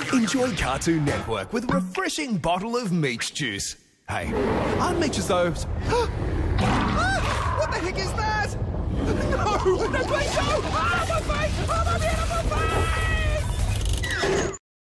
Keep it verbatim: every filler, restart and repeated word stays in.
Enjoy Cartoon Network with a refreshing bottle of Meech juice. Hey, aren't Meech's those? Ah, what the heck is that? No! No, please, no! Ah!